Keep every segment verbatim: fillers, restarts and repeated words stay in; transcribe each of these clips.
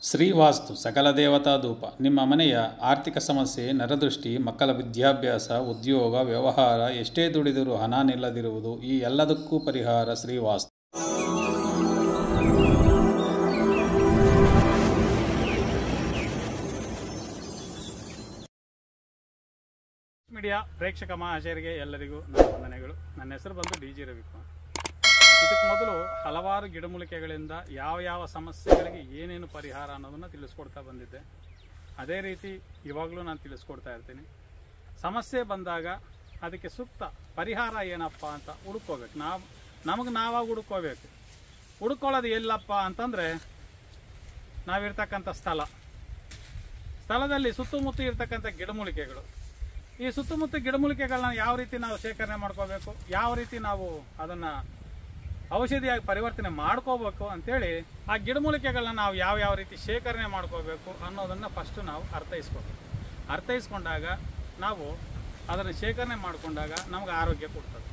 ಶ್ರೀವಾಸ್ತು ಸಕಲ ದೇವತಾ ಧೂಪ. ನಿಮ್ಮ ಮನೆಯ ಆರ್ಥಿಕ ಸಮಸ್ಯೆ, ನರದೃಷ್ಟಿ, ಮಕ್ಕಳ ವಿದ್ಯಾಭ್ಯಾಸ, ಉದ್ಯೋಗ, ವ್ಯವಹಾರ, ಎಷ್ಟೇ ದುಡಿದರೂ ಹಣ ನಿಲ್ಲದಿರುವುದು, ಈ ಎಲ್ಲದಕ್ಕೂ ಪರಿಹಾರ ಶ್ರೀವಾಸ್ತು. ಮೀಡಿಯಾ ಪ್ರೇಕ್ಷಕ ಮಹಾಶಯರಿಗೆ ಎಲ್ಲರಿಗೂ ನನ್ನ ವಂದನೆಗಳು. ನನ್ನ ಹೆಸರು ಬಂದು ಡಿ ಜಿ ರವಿಕುಮಾರ್. ಇದಕ್ಕೆ ಮೊದಲು ಹಲವಾರು ಗಿಡಮೂಲಿಕೆಗಳಿಂದ ಯಾವ ಯಾವ ಸಮಸ್ಯೆಗಳಿಗೆ ಏನೇನು ಪರಿಹಾರ ಅನ್ನೋದನ್ನು ತಿಳಿಸ್ಕೊಡ್ತಾ ಬಂದಿದ್ದೆ. ಅದೇ ರೀತಿ ಇವಾಗಲೂ ನಾನು ತಿಳಿಸ್ಕೊಡ್ತಾ ಇರ್ತೀನಿ. ಸಮಸ್ಯೆ ಬಂದಾಗ ಅದಕ್ಕೆ ಸೂಕ್ತ ಪರಿಹಾರ ಏನಪ್ಪ ಅಂತ ಹುಡುಕೋಬೇಕು. ನಾವು ನಮಗೆ ನಾವಾಗಿ ಹುಡುಕೋಬೇಕು. ಹುಡುಕೊಳ್ಳೋದು ಎಲ್ಲಪ್ಪ ಅಂತಂದರೆ ನಾವಿರ್ತಕ್ಕಂಥ ಸ್ಥಳ ಸ್ಥಳದಲ್ಲಿ ಸುತ್ತಮುತ್ತ ಇರ್ತಕ್ಕಂಥ ಗಿಡಮೂಲಿಕೆಗಳು. ಈ ಸುತ್ತಮುತ್ತ ಗಿಡಮೂಲಿಕೆಗಳನ್ನ ಯಾವ ರೀತಿ ನಾವು ಶೇಖರಣೆ ಮಾಡ್ಕೋಬೇಕು, ಯಾವ ರೀತಿ ನಾವು ಅದನ್ನು ಔಷಧಿಯಾಗಿ ಪರಿವರ್ತನೆ ಮಾಡ್ಕೋಬೇಕು ಅಂತೇಳಿ ಆ ಗಿಡಮೂಲಿಕೆಗಳನ್ನ ನಾವು ಯಾವ ಯಾವ ರೀತಿ ಶೇಖರಣೆ ಮಾಡ್ಕೋಬೇಕು ಅನ್ನೋದನ್ನು ಫಸ್ಟು ನಾವು ಅರ್ಥೈಸ್ಕೋಬೇಕು. ಅರ್ಥೈಸ್ಕೊಂಡಾಗ ನಾವು ಅದನ್ನು ಶೇಖರಣೆ ಮಾಡಿಕೊಂಡಾಗ ನಮ್ಗೆ ಆರೋಗ್ಯ ಕೊಡ್ತದೆ.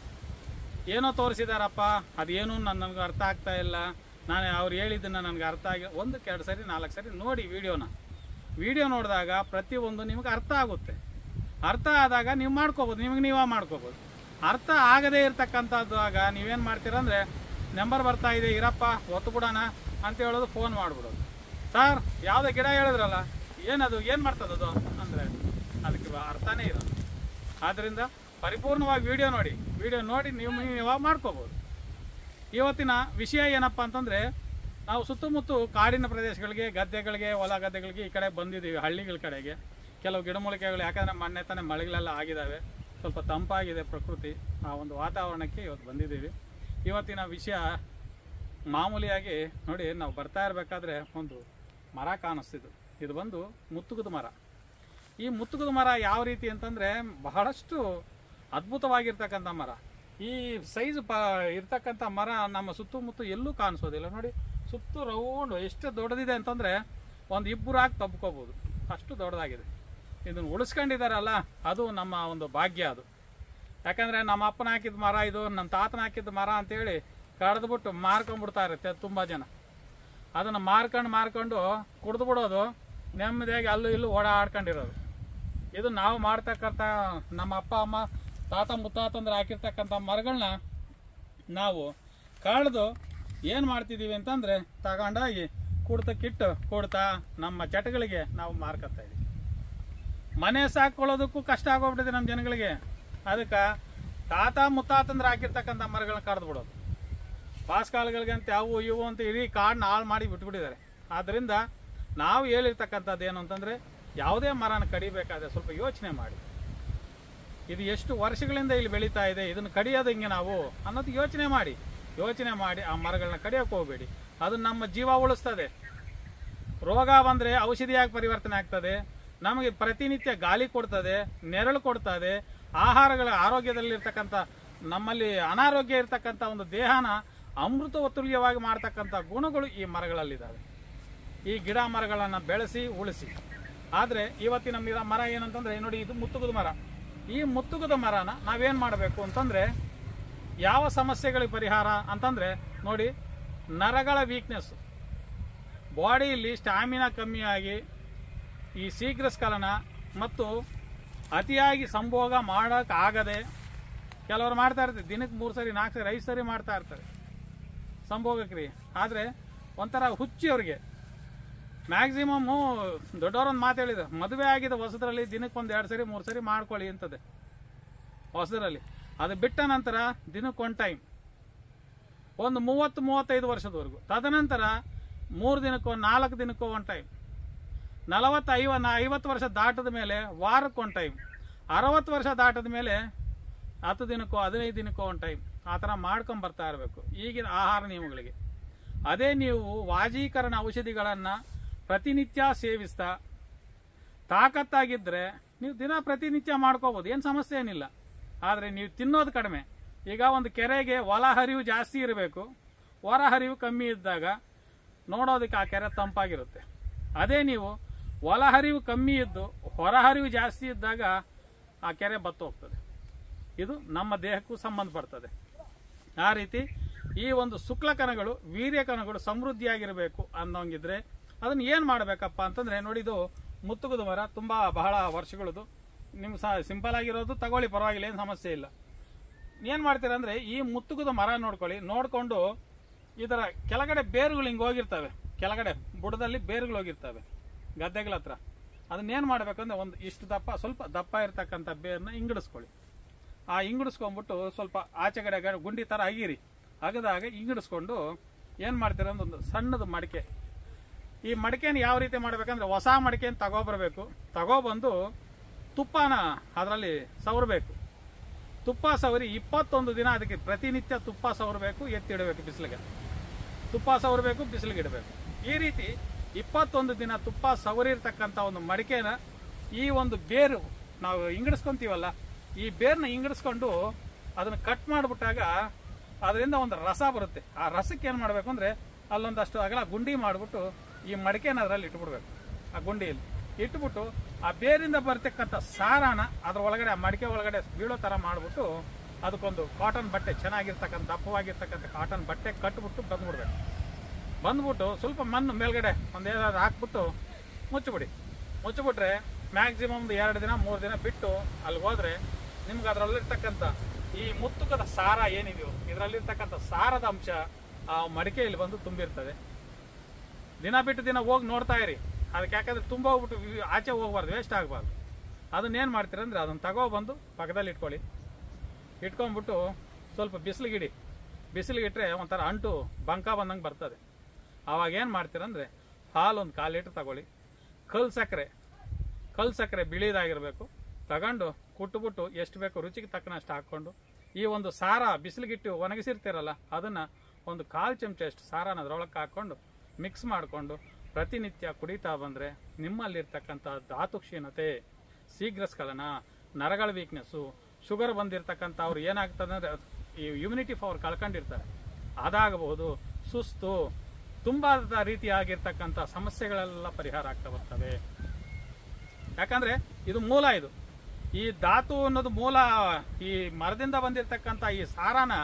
ಏನೋ ತೋರಿಸಿದಾರಪ್ಪ, ಅದೇನು ನನಗೆ ಅರ್ಥ ಆಗ್ತಾ ಇಲ್ಲ, ನಾನು ಅವ್ರು ಹೇಳಿದ್ದನ್ನು ನನಗೆ ಅರ್ಥ ಆಗಿ ಒಂದಕ್ಕೆ ಎರಡು ಸರಿ ನಾಲ್ಕು ಸರಿ ನೋಡಿ ವಿಡಿಯೋನ ವಿಡಿಯೋ ನೋಡಿದಾಗ ಪ್ರತಿಯೊಂದು ನಿಮಗೆ ಅರ್ಥ ಆಗುತ್ತೆ. ಅರ್ಥ ಆದಾಗ ನೀವು ಮಾಡ್ಕೋಬೋದು, ನಿಮಗೆ ನೀವೇ ಮಾಡ್ಕೋಬೋದು. ಅರ್ಥ ಆಗದೇ ಇರ್ತಕ್ಕಂಥದ್ದು ಆಗ ನೀವೇನು ಮಾಡ್ತೀರಂದರೆ, ನಂಬರ್ ಬರ್ತಾ ಇದೆ ಇರಪ್ಪ ಒತ್ತು ಬಿಡೋಣ ಅಂತ ಹೇಳೋದು, ಫೋನ್ ಮಾಡಿಬಿಡೋದು. ಸರ್ ಯಾವುದೇ ಗಿಡ ಹೇಳಿದ್ರಲ್ಲ, ಏನದು ಏನು ಮಾಡ್ತದದು ಅಂದರೆ ಅದಕ್ಕೆ ಅರ್ಥನೇ ಇರೋದು. ಆದ್ದರಿಂದ ಪರಿಪೂರ್ಣವಾಗಿ ವಿಡಿಯೋ ನೋಡಿ ವಿಡಿಯೋ ನೋಡಿ ನೀವು ನೀವು ಮಾಡ್ಕೋಬೋದು. ಇವತ್ತಿನ ವಿಷಯ ಏನಪ್ಪ ಅಂತಂದರೆ, ನಾವು ಸುತ್ತಮುತ್ತ ಕಾಡಿನ ಪ್ರದೇಶಗಳಿಗೆ, ಗದ್ದೆಗಳಿಗೆ, ಹೊಲ ಗದ್ದೆಗಳಿಗೆ ಈ ಕಡೆ ಬಂದಿದ್ದೀವಿ, ಹಳ್ಳಿಗಳ ಕಡೆಗೆ. ಕೆಲವು ಗಿಡಮೂಲಿಕೆಗಳು ಯಾಕಂದರೆ ಮೊನ್ನೆ ತಾನೇ ಮಳೆಗಳೆಲ್ಲ ಆಗಿದ್ದಾವೆ, ಸ್ವಲ್ಪ ತಂಪಾಗಿದೆ ಪ್ರಕೃತಿ, ಆ ಒಂದು ವಾತಾವರಣಕ್ಕೆ ಇವತ್ತು ಬಂದಿದ್ದೀವಿ. ಇವತ್ತಿನ ವಿಷಯ ಮಾಮೂಲಿಯಾಗಿ ನೋಡಿ, ನಾವು ಬರ್ತಾ ಇರಬೇಕಾದ್ರೆ ಒಂದು ಮರ ಕಾಣಿಸ್ತಿದ್ದು. ಇದು ಬಂದು ಮುತ್ತುಗದ ಮರ. ಈ ಮುತ್ತುಗದ ಮರ ಯಾವ ರೀತಿ ಅಂತಂದರೆ ಬಹಳಷ್ಟು ಅದ್ಭುತವಾಗಿರ್ತಕ್ಕಂಥ ಮರ. ಈ ಸೈಜ್ ಪ ಇರ್ತಕ್ಕಂಥ ಮರ ನಮ್ಮ ಸುತ್ತಮುತ್ತ ಎಲ್ಲೂ ಕಾಣಿಸೋದಿಲ್ಲ. ನೋಡಿ, ಸುತ್ತು ರೌಂಡು ಎಷ್ಟು ದೊಡ್ಡದಿದೆ ಅಂತಂದರೆ ಒಂದು ಇಬ್ಬರು ಹಾಕಿ ತಬ್ಕೋಬೋದು, ಅಷ್ಟು ದೊಡ್ಡದಾಗಿದೆ. ಇದನ್ನು ಉಳಿಸ್ಕೊಂಡಿದ್ದಾರಲ್ಲ, ಅದು ನಮ್ಮ ಒಂದು ಭಾಗ್ಯ. ಅದು ಯಾಕಂದರೆ ನಮ್ಮ ಅಪ್ಪನ ಹಾಕಿದ ಮರ ಇದು, ನಮ್ಮ ತಾತನ ಹಾಕಿದ ಮರ ಅಂತೇಳಿ ಕಡ್ದುಬಿಟ್ಟು ಮಾರ್ಕೊಂಡ್ಬಿಡ್ತಾ ಇರುತ್ತೆ ತುಂಬ ಜನ. ಅದನ್ನು ಮಾರ್ಕೊಂಡು ಮಾರ್ಕೊಂಡು ಕುಡ್ದು ಬಿಡೋದು, ನೆಮ್ಮದಿಯಾಗಿ ಅಲ್ಲೂ ಇಲ್ಲೂ ಓಡಾಡ್ಕೊಂಡಿರೋದು. ಇದು ನಾವು ಮಾಡ್ತಕ್ಕಂಥ ನಮ್ಮ ಅಪ್ಪ ಅಮ್ಮ ತಾತ ಮುತ್ತಾತಂದ್ರೆ ಹಾಕಿರ್ತಕ್ಕಂಥ ಮರಗಳನ್ನ ನಾವು ಕಡ್ದು ಏನು ಮಾಡ್ತಿದ್ದೀವಿ ಅಂತಂದರೆ ತಗೊಂಡೋಗಿ ಕುಡ್ತಕ್ಕಿಟ್ಟು ಕೊಡ್ತಾ ನಮ್ಮ ಚಟಗಳಿಗೆ ನಾವು ಮಾರ್ಕೊತಾ ಇದ್ದೀವಿ. ಮನೆ ಸಾಕೊಳ್ಳೋದಕ್ಕೂ ಕಷ್ಟ ಆಗೋಗ್ಬಿಟ್ಟಿದೆ ನಮ್ಮ ಜನಗಳಿಗೆ. ಅದಕ್ಕೆ ತಾತ ಮುತ್ತಾತಂದ್ರೆ ಹಾಕಿರ್ತಕ್ಕಂಥ ಮರಗಳನ್ನ ಕಡ್ದು ಬಿಡೋದು, ಪಾಸ್ಕಾಲುಗಳಿಗಂತೆ ಅವು ಇವು ಅಂತ ಇಡೀ ಕಾಡನ್ನ ಹಾಳು ಮಾಡಿ ಬಿಟ್ಬಿಟ್ಟಿದ್ದಾರೆ. ಆದ್ದರಿಂದ ನಾವು ಹೇಳಿರ್ತಕ್ಕಂಥದ್ದು ಏನು ಅಂತಂದರೆ, ಯಾವುದೇ ಮರನ ಕಡಿಬೇಕಾದ್ರೆ ಸ್ವಲ್ಪ ಯೋಚನೆ ಮಾಡಿ, ಇದು ಎಷ್ಟು ವರ್ಷಗಳಿಂದ ಇಲ್ಲಿ ಬೆಳೀತಾ ಇದೆ, ಇದನ್ನು ಕಡಿಯೋದು ಹಿಂಗೆ ನಾವು ಅನ್ನೋದು ಯೋಚನೆ ಮಾಡಿ ಯೋಚನೆ ಮಾಡಿ ಆ ಮರಗಳನ್ನ ಕಡಿಯೋಕೆ ಹೋಗಬೇಡಿ. ಅದು ನಮ್ಮ ಜೀವ ಉಳಿಸ್ತದೆ. ರೋಗ ಬಂದರೆ ಔಷಧಿಯಾಗಿ ಪರಿವರ್ತನೆ ಆಗ್ತದೆ, ನಮಗೆ ಪ್ರತಿನಿತ್ಯ ಗಾಳಿ ಕೊಡ್ತದೆ, ನೆರಳು ಕೊಡ್ತದೆ, ಆಹಾರಗಳ ಆರೋಗ್ಯದಲ್ಲಿರ್ತಕ್ಕಂಥ ನಮ್ಮಲ್ಲಿ ಅನಾರೋಗ್ಯ ಇರ್ತಕ್ಕಂಥ ಒಂದು ದೇಹನ ಅಮೃತ ಒತ್ತುಲ್ಯವಾಗಿ ಮಾಡ್ತಕ್ಕಂಥ ಗುಣಗಳು ಈ ಮರಗಳಲ್ಲಿದ್ದಾವೆ. ಈ ಗಿಡ ಮರಗಳನ್ನು ಬೆಳೆಸಿ ಉಳಿಸಿ. ಆದರೆ ಇವತ್ತಿನ ಮರ ಏನಂತಂದರೆ ನೋಡಿ, ಇದು ಮುತ್ತುಗದ ಮರ. ಈ ಮುತ್ತುಗದ ಮರನ ನಾವೇನು ಮಾಡಬೇಕು ಅಂತಂದರೆ, ಯಾವ ಸಮಸ್ಯೆಗಳಿಗೆ ಪರಿಹಾರ ಅಂತಂದರೆ ನೋಡಿ, ನರಗಳ ವೀಕ್ನೆಸ್ಸು, ಬಾಡಿಯಲ್ಲಿ ಸ್ಟ್ಯಾಮಿನಾ ಕಮ್ಮಿಯಾಗಿ ಈ ಶೀಘ್ರ ಸ್ಖಲನ ಮತ್ತು ಅತಿಯಾಗಿ ಸಂಭೋಗ ಮಾಡೋಕ್ಕಾಗದೆ, ಕೆಲವರು ಮಾಡ್ತಾ ಇರ್ತಾರೆ ದಿನಕ್ಕೆ ಮೂರು ಸರಿ ನಾಲ್ಕು ಸರಿ ಐದು ಸರಿ ಮಾಡ್ತಾ ಇರ್ತಾರೆ ಸಂಭೋಗ ಕ್ರಿಯೆ. ಆದರೆ ಒಂಥರ ಹುಚ್ಚಿ ಅವ್ರಿಗೆ. ಮ್ಯಾಕ್ಸಿಮಮ್ಮು ದೊಡ್ಡವರೊಂದು ಮಾತು ಹೇಳಿದ್ರು, ಮದುವೆ ಆಗಿದ್ದ ಹೊಸದ್ರಲ್ಲಿ ದಿನಕ್ಕೆ ಒಂದು ಎರಡು ಸರಿ ಮೂರು ಸರಿ ಮಾಡ್ಕೊಳ್ಳಿ ಅಂತದೆ ಹೊಸದ್ರಲ್ಲಿ. ಅದು ಬಿಟ್ಟ ನಂತರ ದಿನಕ್ಕೆ ಒಂದು ಟೈಮ್, ಒಂದು ಮೂವತ್ತು ಮೂವತ್ತೈದು ವರ್ಷದವರೆಗೂ. ತದನಂತರ ಮೂರು ದಿನಕ್ಕೋ ನಾಲ್ಕು ದಿನಕ್ಕೋ ಒಂದು ಟೈಮ್. ನಲವತ್ತು ಐವ ಐವತ್ತು ವರ್ಷ ದಾಟದ ಮೇಲೆ ವಾರಕ್ಕೊಂದು ಟೈಮ್. ಅರವತ್ತು ವರ್ಷ ದಾಟದ ಮೇಲೆ ಹತ್ತು ದಿನಕ್ಕೋ ಹದಿನೈದು ದಿನಕ್ಕೋ ಒಂದು ಟೈಮ್. ಆ ಥರ ಮಾಡ್ಕೊಂಬರ್ತಾ ಇರಬೇಕು ಈಗಿನ ಆಹಾರ ನಿಯಮಗಳಿಗೆ. ಅದೇ ನೀವು ವಾಜೀಕರಣ ಔಷಧಿಗಳನ್ನು ಪ್ರತಿನಿತ್ಯ ಸೇವಿಸ್ತಾ ತಾಕತ್ತಾಗಿದ್ದರೆ ನೀವು ದಿನ ಪ್ರತಿನಿತ್ಯ ಮಾಡ್ಕೋಬೋದು, ಏನು ಸಮಸ್ಯೆ ಏನಿಲ್ಲ. ಆದರೆ ನೀವು ತಿನ್ನೋದು ಕಡಿಮೆ. ಈಗ ಒಂದು ಕೆರೆಗೆ ಒಳ ಹರಿವು ಜಾಸ್ತಿ ಇರಬೇಕು, ಹೊರ ಹರಿವು ಕಮ್ಮಿ ಇದ್ದಾಗ ನೋಡೋದಕ್ಕೆ ಆ ಕೆರೆ ತಂಪಾಗಿರುತ್ತೆ. ಅದೇ ನೀವು ಒಳಹರಿವು ಕಮ್ಮಿ ಇದ್ದು ಹೊರಹರಿವು ಜಾಸ್ತಿ ಇದ್ದಾಗ ಆ ಕೆರೆ ಬತ್ತು ಹೋಗ್ತದೆ. ಇದು ನಮ್ಮ ದೇಹಕ್ಕೂ ಸಂಬಂಧಪಡ್ತದೆ. ಆ ರೀತಿ ಈ ಒಂದು ಶುಕ್ಲ ಕಣಗಳು, ವೀರ್ಯ ಕಣಗಳು ಸಮೃದ್ಧಿಯಾಗಿರಬೇಕು ಅನ್ನೋಂಗಿದ್ರೆ ಅದನ್ನು ಏನು ಮಾಡಬೇಕಪ್ಪ ಅಂತಂದರೆ ನೋಡಿ, ಇದು ಮುತ್ತುಗುದ ಮರ, ತುಂಬ ಬಹಳ ವರ್ಷಗಳದು. ನಿಮ್ಗೆ ಸಹ ಸಿಂಪಲ್ ಆಗಿರೋದು ತಗೊಳ್ಳಿ, ಪರವಾಗಿಲ್ಲ, ಏನು ಸಮಸ್ಯೆ ಇಲ್ಲ. ಏನು ಮಾಡ್ತೀರಾ ಅಂದರೆ ಈ ಮುತ್ತುಗುದ ಮರ ನೋಡ್ಕೊಳ್ಳಿ, ನೋಡಿಕೊಂಡು ಇದರ ಕೆಳಗಡೆ ಬೇರುಗಳು ಹಿಂಗೆ ಹೋಗಿರ್ತವೆ, ಕೆಳಗಡೆ ಬುಡದಲ್ಲಿ ಬೇರುಗಳು ಹೋಗಿರ್ತವೆ ಗದ್ದೆಗಳ ಹತ್ರ. ಅದನ್ನೇನು ಮಾಡಬೇಕಂದ್ರೆ ಒಂದು ಇಷ್ಟು ದಪ್ಪ, ಸ್ವಲ್ಪ ದಪ್ಪ ಇರ್ತಕ್ಕಂಥ ಬೇರನ್ನ ಇಂಗಡಿಸ್ಕೊಳ್ಳಿ. ಆ ಇಂಗಡಿಸ್ಕೊಂಡ್ಬಿಟ್ಟು ಸ್ವಲ್ಪ ಆಚೆ ಕಡೆ ಗುಂಡಿ ಥರ ಅಗಿರಿ. ಅಗದಾಗ ಇಂಗಡಿಸ್ಕೊಂಡು ಏನು ಮಾಡ್ತೀರ ಅಂದ್ರೆ ಒಂದು ಸಣ್ಣದು ಮಡಿಕೆ, ಈ ಮಡಿಕೆನ ಯಾವ ರೀತಿ ಮಾಡಬೇಕಂದ್ರೆ ಹೊಸ ಮಡಿಕೆನ ತಗೊಬರ್ಬೇಕು. ತಗೊಬಂದು ತುಪ್ಪನ ಅದರಲ್ಲಿ ಸವರಬೇಕು. ತುಪ್ಪ ಸವರಿ ಇಪ್ಪತ್ತೊಂದು ದಿನ ಅದಕ್ಕೆ ಪ್ರತಿನಿತ್ಯ ತುಪ್ಪ ಸವರಬೇಕು, ಎತ್ತಿಡಬೇಕು ಬಿಸಿಲಿಗೆ. ತುಪ್ಪ ಸವರಬೇಕು, ಬಿಸಿಲಿಗೆ ಇಡಬೇಕು. ಈ ರೀತಿ ಇಪ್ಪತ್ತೊಂದು ದಿನ ತುಪ್ಪ ಸವರಿರ್ತಕ್ಕಂಥ ಒಂದು ಮಡಿಕೆನ ಈ ಒಂದು ಬೇರು ನಾವು ಇಂಗಡಿಸ್ಕೊಂತೀವಲ್ಲ, ಈ ಬೇರನ್ನ ಇಂಗಡಿಸ್ಕೊಂಡು ಅದನ್ನು ಕಟ್ ಮಾಡಿಬಿಟ್ಟಾಗ ಅದರಿಂದ ಒಂದು ರಸ ಬರುತ್ತೆ. ಆ ರಸಕ್ಕೆ ಏನು ಮಾಡಬೇಕು ಅಂದರೆ ಅಲ್ಲೊಂದಷ್ಟು ಅಗಲ ಗುಂಡಿ ಮಾಡಿಬಿಟ್ಟು ಈ ಮಡಿಕೆನ ಅದರಲ್ಲಿ ಇಟ್ಬಿಡ್ಬೇಕು. ಆ ಗುಂಡಿಯಲ್ಲಿ ಇಟ್ಬಿಟ್ಟು ಆ ಬೇರಿಂದ ಬರ್ತಕ್ಕಂಥ ಸಾರಾನ ಅದ್ರ ಒಳಗಡೆ, ಆ ಮಡಿಕೆ ಒಳಗಡೆ ಬೀಳೋ ಥರ ಮಾಡಿಬಿಟ್ಟು ಅದಕ್ಕೊಂದು ಕಾಟನ್ ಬಟ್ಟೆ, ಚೆನ್ನಾಗಿರ್ತಕ್ಕಂಥ ದಪ್ಪವಾಗಿರ್ತಕ್ಕಂಥ ಕಾಟನ್ ಬಟ್ಟೆ ಕಟ್ಬಿಟ್ಟು ಬಂದ್ಬಿಡ್ಬೇಕು. ಬಂದ್ಬಿಟ್ಟು ಸ್ವಲ್ಪ ಮಣ್ಣು ಮೇಲ್ಗಡೆ ಒಂದು ಏನಾದ್ರು ಹಾಕ್ಬಿಟ್ಟು ಮುಚ್ಚಿಬಿಡಿ. ಮುಚ್ಚಿಬಿಟ್ರೆ ಮ್ಯಾಕ್ಸಿಮಮ್ ಒಂದು ಎರಡು ದಿನ ಮೂರು ದಿನ ಬಿಟ್ಟು ಅಲ್ಲಿಗೆ ಹೋದರೆ ನಿಮ್ಗೆ ಅದರಲ್ಲಿರ್ತಕ್ಕಂಥ ಈ ಮುತ್ತುಕದ ಸಾರ ಏನಿದೆಯೋ, ಇದರಲ್ಲಿರ್ತಕ್ಕಂಥ ಸಾರದ ಅಂಶ ಆ ಮಡಿಕೆಯಲ್ಲಿ ಬಂದು ತುಂಬಿರ್ತದೆ. ದಿನ ಬಿಟ್ಟು ದಿನ ಹೋಗಿ ನೋಡ್ತಾ ಇರಿ. ಅದಕ್ಕೆ ಯಾಕಂದ್ರೆ ತುಂಬ ಹೋಗ್ಬಿಟ್ಟು ಆಚೆ ಹೋಗ್ಬಾರ್ದು, ವೇಸ್ಟ್ ಆಗಬಾರ್ದು. ಅದನ್ನೇನು ಮಾಡ್ತೀರಂದ್ರೆ ಅದನ್ನು ತಗೊಬಂದು ಪಕ್ಕದಲ್ಲಿ ಇಟ್ಕೊಳ್ಳಿ. ಇಟ್ಕೊಂಡ್ಬಿಟ್ಟು ಸ್ವಲ್ಪ ಬಿಸಿಲಿಗಿಡಿ. ಬಿಸಿಲಿಗಿಟ್ರೆ ಒಂಥರ ಅಂಟು ಬಂಕ ಬಂದಂಗೆ ಬರ್ತದೆ. ಆವಾಗ ಏನು ಮಾಡ್ತೀರಂದ್ರೆ ಹಾಲು ಒಂದು ಕಾಲು ಲೀಟ್ರ್ ತಗೊಳ್ಳಿ. ಕಲ್ಲು ಸಕ್ಕರೆ, ಕಲ್ಲು ಸಕ್ಕರೆ ಬಿಳಿದಾಗಿರಬೇಕು. ತಗೊಂಡು ಕುಟ್ಬಿಟ್ಟು ಎಷ್ಟು ಬೇಕು ರುಚಿಗೆ ತಕ್ಕನಷ್ಟು ಹಾಕ್ಕೊಂಡು ಈ ಒಂದು ಸಾರ ಬಿಸಿಲಿಗಿಟ್ಟು ಒಣಗಿಸಿರ್ತೀರಲ್ಲ, ಅದನ್ನು ಒಂದು ಕಾಲು ಚಮಚ ಅಷ್ಟು ಸಾರನ ಅದರೊಳಗೆ ಹಾಕ್ಕೊಂಡು ಮಿಕ್ಸ್ ಮಾಡಿಕೊಂಡು ಪ್ರತಿನಿತ್ಯ ಕುಡಿತಾ ಬಂದರೆ ನಿಮ್ಮಲ್ಲಿರ್ತಕ್ಕಂಥ ಧಾತು ಕ್ಷೀಣತೆ, ಶೀಘ್ರಸ್ಖಲನ, ನರಗಳ ವೀಕ್ನೆಸ್ಸು, ಶುಗರ್ ಬಂದಿರತಕ್ಕಂಥ ಅವ್ರು ಏನಾಗ್ತದೆ ಅಂದರೆ ಈ ಇಮ್ಯುನಿಟಿ ಪವರ್ ಕಳ್ಕೊಂಡಿರ್ತಾರೆ, ಅದಾಗಬಹುದು. ಸುಸ್ತು, ತುಂಬ ರೀತಿಯಾಗಿರ್ತಕ್ಕಂಥ ಸಮಸ್ಯೆಗಳೆಲ್ಲ ಪರಿಹಾರ ಆಗ್ತಾ ಬರ್ತವೆ. ಯಾಕಂದರೆ ಇದು ಮೂಲ. ಇದು ಈ ಧಾತು ಅನ್ನೋದು ಮೂಲ. ಈ ಮರದಿಂದ ಬಂದಿರತಕ್ಕಂಥ ಈ ಸಾರಾನ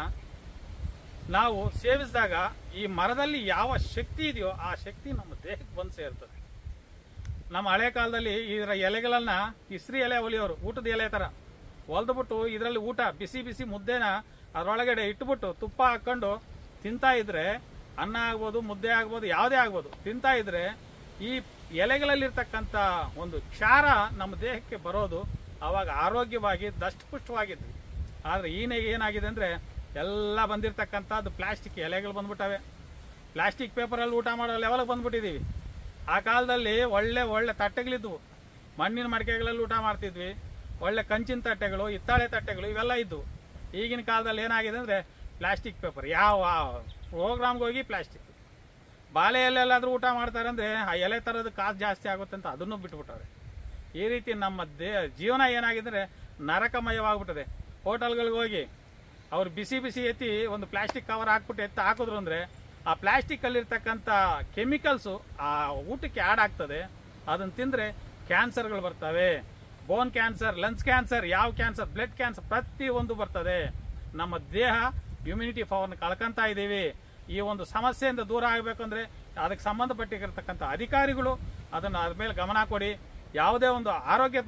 ನಾವು ಸೇವಿಸಿದಾಗ ಈ ಮರದಲ್ಲಿ ಯಾವ ಶಕ್ತಿ ಇದೆಯೋ ಆ ಶಕ್ತಿ ನಮ್ಮ ದೇಹಕ್ಕೆ ಬಂದು ಸೇರ್ತದೆ. ನಮ್ಮ ಹಳೆ ಕಾಲದಲ್ಲಿ ಇದರ ಎಲೆಗಳನ್ನ ಇಸ್ರಿ ಎಲೆ ಹೊಲಿಯೋರು, ಊಟದ ಎಲೆ ಥರ ಹೊಲ್ದುಬಿಟ್ಟು ಇದರಲ್ಲಿ ಊಟ ಬಿಸಿ ಬಿಸಿ ಮುದ್ದೆನ ಅದರೊಳಗಡೆ ಇಟ್ಬಿಟ್ಟು ತುಪ್ಪ ಹಾಕ್ಕೊಂಡು ತಿಂತಾ ಇದ್ರೆ, ಅನ್ನ ಆಗ್ಬೋದು, ಮುದ್ದೆ ಆಗ್ಬೋದು, ಯಾವುದೇ ಆಗ್ಬೋದು, ತಿಂತಾ ಇದ್ರೆ ಈ ಎಲೆಗಳಲ್ಲಿರ್ತಕ್ಕಂಥ ಒಂದು ಕ್ಷಾರ ನಮ್ಮ ದೇಹಕ್ಕೆ ಬರೋದು. ಆವಾಗ ಆರೋಗ್ಯವಾಗಿ ದಷ್ಟಪುಷ್ಟವಾಗಿದ್ವಿ. ಆದರೆ ಈಗ ಏನಾಗಿದೆ ಅಂದರೆ ಎಲ್ಲ ಬಂದಿರತಕ್ಕಂಥದ್ದು ಪ್ಲಾಸ್ಟಿಕ್ ಎಲೆಗಳು ಬಂದ್ಬಿಟ್ಟವೆ. ಪ್ಲಾಸ್ಟಿಕ್ ಪೇಪರಲ್ಲಿ ಊಟ ಮಾಡೋ ಲೆವೆಲ್ಗೆ ಬಂದ್ಬಿಟ್ಟಿದ್ದೀವಿ. ಆ ಕಾಲದಲ್ಲಿ ಒಳ್ಳೆ ಒಳ್ಳೆ ತಟ್ಟೆಗಳಿದ್ವು. ಮಣ್ಣಿನ ಮಡಿಕೆಗಳಲ್ಲಿ ಊಟ ಮಾಡ್ತಿದ್ವಿ. ಒಳ್ಳೆ ಕಂಚಿನ ತಟ್ಟೆಗಳು, ಹಿತ್ತಾಳೆ ತಟ್ಟೆಗಳು ಇವೆಲ್ಲ ಇದ್ವು. ಈಗಿನ ಕಾಲದಲ್ಲಿ ಏನಾಗಿದೆ ಅಂದರೆ ಪ್ಲಾಸ್ಟಿಕ್ ಪೇಪರ್. ಯಾವ ಪ್ರೋಗ್ರಾಮ್ಗೆ ಹೋಗಿ ಪ್ಲಾಸ್ಟಿಕ್. ಬಾಳೆ ಎಲೆಲ್ಲಾದರೂ ಊಟ ಮಾಡ್ತಾರೆ ಅಂದರೆ ಆ ಎಲೆ ಥರದ ಕಾಸು ಜಾಸ್ತಿ ಆಗುತ್ತೆ ಅಂತ ಅದನ್ನು ಬಿಟ್ಬಿಟ್ಟವ್ರೆ. ಈ ರೀತಿ ನಮ್ಮ ದೇ ಜೀವನ ಏನಾಗಿದ್ರೆ ನರಕಮಯವಾಗ್ಬಿಟ್ಟದೆ. ಹೋಟೆಲ್ಗಳಿಗೆ ಹೋಗಿ ಅವ್ರು ಬಿಸಿ ಬಿಸಿ ಎತ್ತಿ ಒಂದು ಪ್ಲಾಸ್ಟಿಕ್ ಕವರ್ ಹಾಕ್ಬಿಟ್ಟು ಎತ್ತಿ ಹಾಕಿದ್ರು ಅಂದರೆ ಆ ಪ್ಲಾಸ್ಟಿಕ್ಕಲ್ಲಿರ್ತಕ್ಕಂಥ ಕೆಮಿಕಲ್ಸು ಆ ಊಟಕ್ಕೆ ಆ್ಯಡ್ ಆಗ್ತದೆ. ಅದನ್ನು ತಿಂದರೆ ಕ್ಯಾನ್ಸರ್ಗಳು ಬರ್ತವೆ. ಬೋನ್ ಕ್ಯಾನ್ಸರ್, ಲಂಗ್ಸ್ ಕ್ಯಾನ್ಸರ್, ಯಾವ ಕ್ಯಾನ್ಸರ್, ಬ್ಲಡ್ ಕ್ಯಾನ್ಸರ್, ಪ್ರತಿಯೊಂದು ಬರ್ತದೆ. ನಮ್ಮ ದೇಹ ಇಮ್ಯುನಿಟಿ ಪವರ್ನ ಕಳ್ಕೊಂತ ಇದ್ದೀವಿ. ಈ ಒಂದು ಸಮಸ್ಯೆಯಿಂದ ದೂರ ಆಗಬೇಕು ಅಂದರೆ ಅದಕ್ಕೆ ಸಂಬಂಧಪಟ್ಟಿರ್ತಕ್ಕಂಥ ಅಧಿಕಾರಿಗಳು ಅದನ್ನು ಅದ್ರ ಮೇಲೆ ಗಮನ ಕೊಡಿ. ಯಾವುದೇ ಒಂದು ಆರೋಗ್ಯ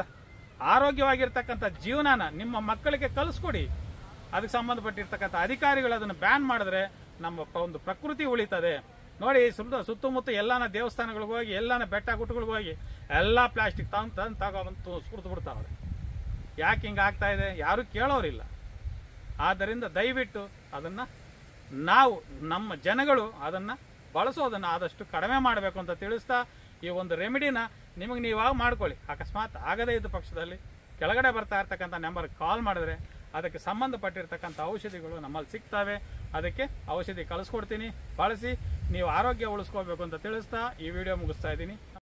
ಆರೋಗ್ಯವಾಗಿರ್ತಕ್ಕಂಥ ಜೀವನನ ನಿಮ್ಮ ಮಕ್ಕಳಿಗೆ ಕಲಿಸ್ಕೊಡಿ. ಅದಕ್ಕೆ ಸಂಬಂಧಪಟ್ಟಿರ್ತಕ್ಕಂಥ ಅಧಿಕಾರಿಗಳು ಅದನ್ನು ಬ್ಯಾನ್ ಮಾಡಿದ್ರೆ ನಮ್ಮ ಒಂದು ಪ್ರಕೃತಿ ಉಳಿತದೆ. ನೋಡಿ, ಸುತ್ತ ಸುತ್ತಮುತ್ತ ಎಲ್ಲಾನ ದೇವಸ್ಥಾನಗಳಿಗೆ ಹೋಗಿ, ಎಲ್ಲಾನ ಬೆಟ್ಟ ಗುಟ್ಟಗಳಿಗೆ ಹೋಗಿ ಎಲ್ಲ ಪ್ಲಾಸ್ಟಿಕ್ ತಂದು ತಂದು ತಗೊಬಂದು ಸುರಿದು ಬಿಡ್ತಾವ್ರೆ. ಯಾಕೆ ಹಿಂಗೆ ಆಗ್ತಾ ಇದೆ ಯಾರು ಕೇಳೋರಿಲ್ಲ. ಆದ್ದರಿಂದ ದಯವಿಟ್ಟು ಅದನ್ನು ನಾವು ನಮ್ಮ ಜನಗಳು ಅದನ್ನು ಬಳಸೋದನ್ನು ಆದಷ್ಟು ಕಡಿಮೆ ಮಾಡಬೇಕು ಅಂತ ತಿಳಿಸ್ತಾ ಈ ಒಂದು ರೆಮಿಡಿನ ನಿಮಗೆ ನೀವಾಗ ಮಾಡ್ಕೊಳ್ಳಿ. ಅಕಸ್ಮಾತ್ ಆಗದೇ ಇದ್ದ ಪಕ್ಷದಲ್ಲಿ ಕೆಳಗಡೆ ಬರ್ತಾ ಇರ್ತಕ್ಕಂಥ ನಂಬರ್ಗೆ ಕಾಲ್ ಮಾಡಿದ್ರೆ ಅದಕ್ಕೆ ಸಂಬಂಧಪಟ್ಟಿರ್ತಕ್ಕಂಥ ಔಷಧಿಗಳು ನಮ್ಮಲ್ಲಿ ಸಿಗ್ತವೆ. ಅದಕ್ಕೆ ಔಷಧಿ ಕಳಿಸ್ಕೊಡ್ತೀನಿ, ಬಳಸಿ ನೀವು ಆರೋಗ್ಯ ಉಳಿಸ್ಕೋಬೇಕು ಅಂತ ತಿಳಿಸ್ತಾ ಈ ವಿಡಿಯೋ ಮುಗಿಸ್ತಾ ಇದ್ದೀನಿ.